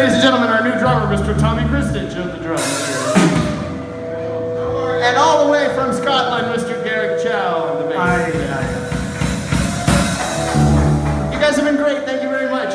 Ladies and gentlemen, our new drummer, Mr. Tommy Christich of the drums. And all the way from Scotland, Mr. Garrick Chow of the bass. You guys have been great. Thank you very much.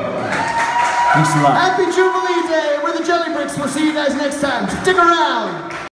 Thanks a lot. Happy Jubilee Day. We're the Jelly Bricks. We'll see you guys next time. Stick around.